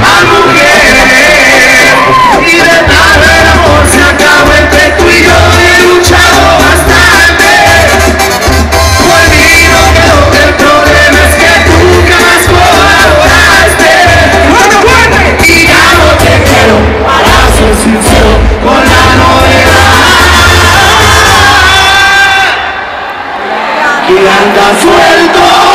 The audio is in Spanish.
a mujer. Y de tal el amor se acabó entre tú y yo. He luchado bastante. Olvido que el problema es que tú jamás colaboraste. Y ya no te quiero, para ser sincero, con la novedad que anda suelto.